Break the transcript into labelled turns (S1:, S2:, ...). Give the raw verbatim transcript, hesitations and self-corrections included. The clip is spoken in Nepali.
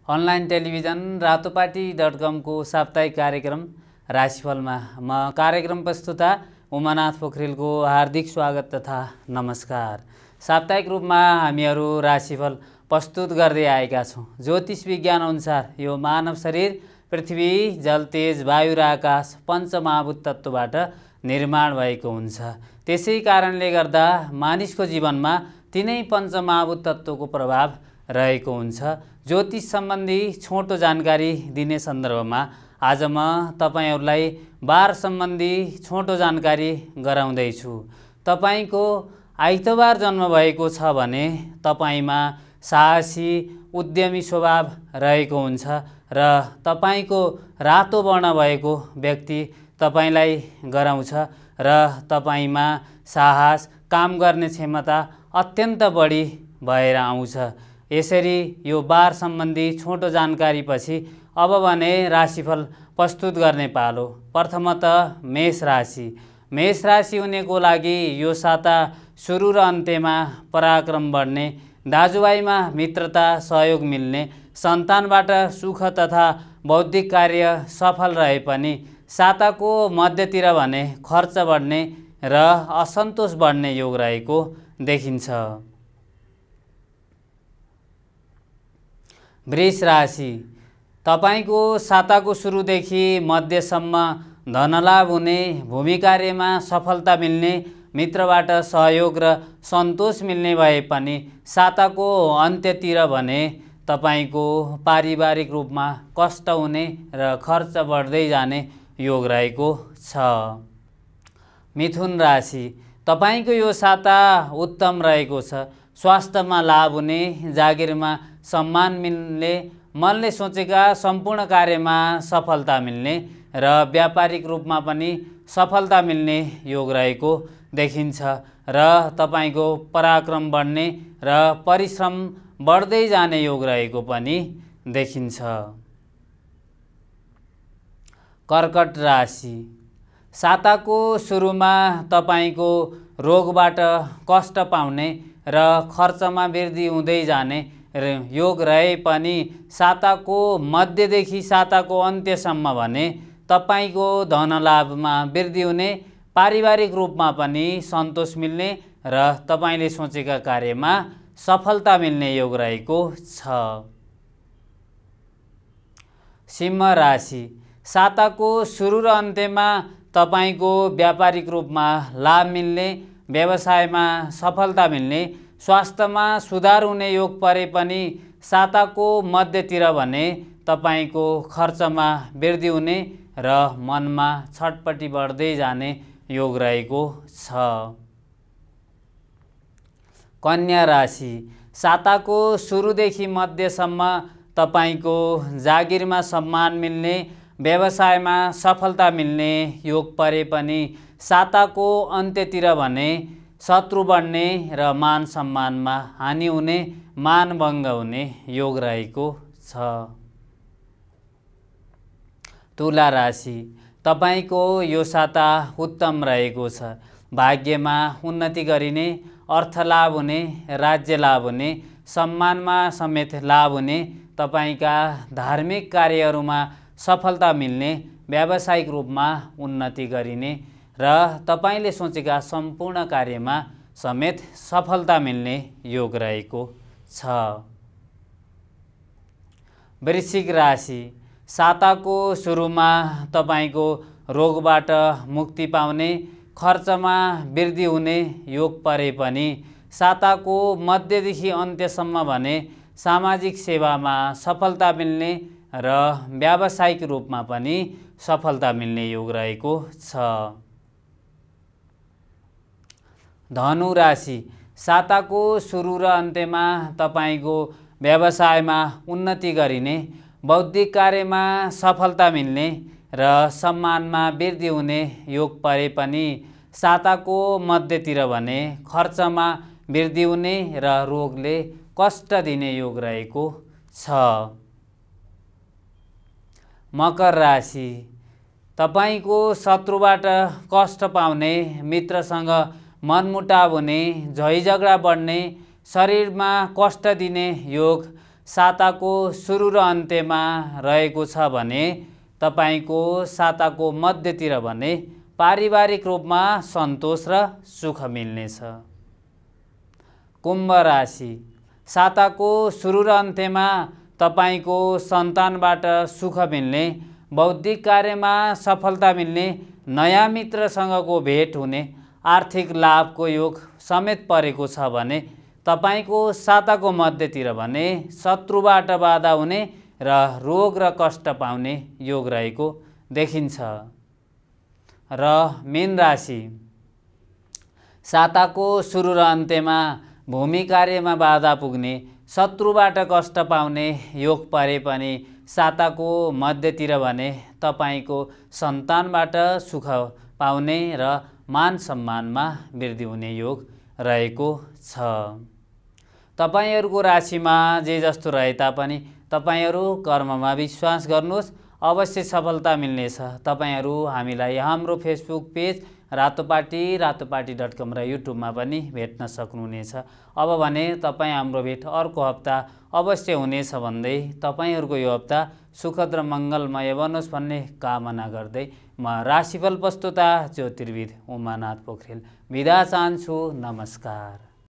S1: Online television Ratopati dot com को साप्ताहिक कार्यक्रम राशिफलमा म कार्यक्रम प्रस्तुता उमानाथ पोखरेलको हार्दिक स्वागत तथा नमस्कार। साप्ताहिक रूपमा हामीहरू राशिफल प्रस्तुत गर्दै आएका छौँ। ज्योतिष विज्ञान अनुसार यो मानव शरीर पृथ्वी, जल, तेज, वायु र आकाश पञ्चमहाभूत तत्त्वबाट निर्माण भएको हुन्छ। त्यसै कारणले गर्दा मानिसको जीवनमा तिनै पञ्चमहाभूत तत्त्वको प्रभाव रहेको हुन्छ। ज्योतिष सम्बन्धी छोटो जानकारी दिने सन्दर्भमा आज म तपाईहरूलाई बार सम्बन्धी छोटो जानकारी गराउँदैछु। तपाईको आइतबार जन्म भएको छ भने तपाईमा साहसी, उद्यमी स्वभाव रहेको हुन्छ र तपाईको रातो वर्ण भएको व्यक्ति तपाईलाई गराउँछ र तपाईमा साहस, काम गर्ने क्षमता अत्यन्त बढी भएर आउँछ। यसरी यो बार सम्बन्धी छोटो जानकारी पछि अब भने राशिफल प्रस्तुत गर्ने पालो। प्रथमतः मेष राशि। मेष राशि हुनेको लागि यो साता सुरु र अन्त्यमा पराक्रम बढ्ने, दाजुभाइमा मित्रता सहयोग मिल्ने, सन्तानबाट सुख तथा बौद्धिक कार्य सफल रहे पनि साताको मध्यतिर भने खर्च बढ्ने र असन्तोष बढ्ने योग रहेको देखिन्छ। वृष राशि। तपाईको साताको सुरुदेखि मध्यसम्म धनलाभ हुने, भूमि कार्यमा सफलता मिल्ने, मित्रबाट सहयोग र सन्तोष मिल्ने भए पनि साताको अन्त्यतिर भने तपाईको पारिवारिक रूपमा कष्ट हुने र खर्च बढ्दै जाने योग रहेको छ। मिथुन राशि। तपाईको यो साता उत्तम रहेको छ। स्वास्थ्यमा लाभ हुने, जागिरमा सम्मान मिल्ने, मनले सोचेका सम्पूर्ण कार्यमा सफलता मिल्ने र व्यापारिक रूपमा पनि सफलता मिल्ने योग रहेको देखिन्छ र तपाईको पराक्रम बढ्ने र परिश्रम बढ्दै जाने योग रहेको पनि देखिन्छ। कर्कट राशि। साताको सुरुमा तपाईको रोगबाट कष्ट पाउने र खर्चमा वृद्धि हुँदै जाने योग रहे पनि साताको मध्यदेखि साताको अन्त्यसम्म भने तपाईको धनलाभमा वृद्धि हुने, पारिवारिक रूपमा पनि सन्तोष मिल्ने र तपाईले सोचेका कार्यमा सफलता मिल्ने योग रहेको छ। सिंह राशि। साताको सुरु र अन्त्यमा तपाईको व्यापारिक रूपमा लाभ मिल्ने, व्यवसायमा सफलता मिल्ने, स्वास्थ्यमा सुधार हुने योग परे पनि साताको मध्यतिर भने तपाईको खर्चमा वृद्धि हुने र मनमा छटपटी बढ्दै जाने योग रहेको छ। कन्या राशि। साताको सुरुदेखि मध्यसम्म तपाईको जागिरमा सम्मान मिल्ने, व्यवसायमा सफलता मिल्ने योग परे पनि साताको अन्त्यतिर भने शत्रु बढ्ने र मान सम्मानमा हानि हुने, मानभङ्ग हुने योग रहेको छ। तुला राशि। तपाईको यो साता उत्तम रहेको छ। भाग्यमा उन्नति गरिने, अर्थ लाभ हुने, राज्य लाभ हुने, सम्मानमा समेत लाभ हुने, तपाईका धार्मिक कार्यहरूमा सफलता मिल्ने, व्यावसायिक रूपमा उन्नति गरिने र तपाईले सोचेका सम्पूर्ण कार्यमा समेत सफलता मिल्ने योग रहेको छ। वृश्चिक राशि। साताको सुरुमा तपाईको रोगबाट मुक्ति पाउने, खर्चमा वृद्धि हुने योग परे पनि साताको मध्यदेखि अन्त्यसम्म भने सामाजिक सेवामा सफलता मिल्ने र व्यावसायिक रूपमा पनि सफलता मिल्ने योग रहेको छ। धनु राशि। साताको सुरु र अन्त्यमा तपाईको व्यवसायमा उन्नति गरिने, बौद्धिक कार्यमा सफलता मिल्ने र सम्मानमा वृद्धि हुने योग परे पनि साताको मध्यतिर भने खर्चमा वृद्धि हुने र रोगले कष्ट दिने योग रहेको छ। मकर राशि। तपाईको शत्रुबाट कष्ट पाउने, मित्रसँग मनमुटाव हुने, झैझगडा बढ्ने, शरीरमा कष्ट दिने योग साताको सुरु र अन्त्यमा रहेको छ भने तपाईको साताको मध्यतिर भने पारिवारिक रूपमा सन्तोष र सुख मिल्नेछ। कुम्भ राशि, साताको सुरु र अन्त्यमा तपाईको सन्तानबाट सुख मिल्ने, बौद्धिक कार्यमा सफलता मिल्ने, नयाँ मित्रसँगको भेट हुने, आर्थिक लाभको योग समेत परेको छ भने तपाईको साताको मध्यतिर भने शत्रुबाट बाधा हुने र रोग र कष्ट पाउने योग रहेको देखिन्छ। र मीन राशि, साताको सुरु र अन्त्यमा भूमि कार्यमा बाधा पुग्ने, शत्रुबाट कष्ट पाउने योग परे पनि साताको मध्यतिर भने तपाईको सन्तानबाट सुख पाउने र मान सम्मानमा वृद्धि हुने योग रहेको छ। तपाईहरूको राशिमा जे जस्तो रहे तापनि तपाईहरू कर्ममा विश्वास गर्नुहोस्, अवश्य सफलता मिल्नेछ। तपाईहरू हामीलाई हाम्रो Facebook page Ratopati Ratopati dot com र युट्युबमा पनि भेट्न सक्नुहुनेछ। अब भने तपाईँ हाम्रो भेट अर्को हप्ता अवश्य हुनेछ भन्दै तपाईहरूको यो हप्ता सुखद र मङ्गलमय बनोस् भन्ने कामना गर्दै म राशिफल प्रस्तुता ज्योतिर्विद उमानाथ पोखरेल बिदा चाहन्छु। नमस्कार।